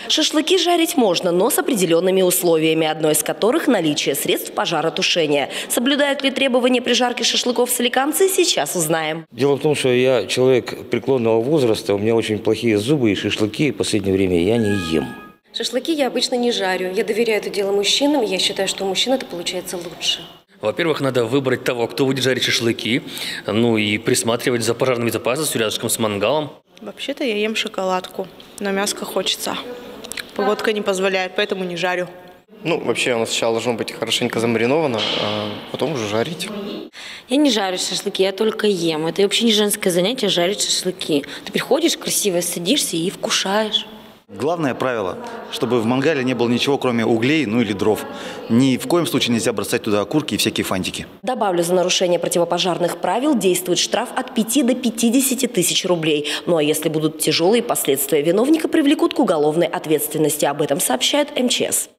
Шашлыки жарить можно, но с определенными условиями, одно из которых – наличие средств пожаротушения. Соблюдают ли требования при жарке шашлыков соликамцы, сейчас узнаем. Дело в том, что я человек преклонного возраста, у меня очень плохие зубы, и шашлыки в последнее время я не ем. Шашлыки я обычно не жарю. Я доверяю это дело мужчинам, я считаю, что у мужчин это получается лучше. Во-первых, надо выбрать того, кто будет жарить шашлыки, ну и присматривать за пожарной безопасностью рядышком с мангалом. Вообще-то я ем шоколадку, но мяско хочется. Погодка не позволяет, поэтому не жарю. Вообще оно сначала должно быть хорошенько замариновано, а потом уже жарить. Я не жарю шашлыки, я только ем. Это вообще не женское занятие жарить шашлыки. Ты приходишь красиво, садишься и вкушаешь. Главное правило, чтобы в мангале не было ничего, кроме углей, или дров. Ни в коем случае нельзя бросать туда окурки и всякие фантики. Добавлю, за нарушение противопожарных правил действует штраф от 5 до 50 тысяч рублей. Ну а если будут тяжелые последствия, виновника привлекут к уголовной ответственности. Об этом сообщает МЧС.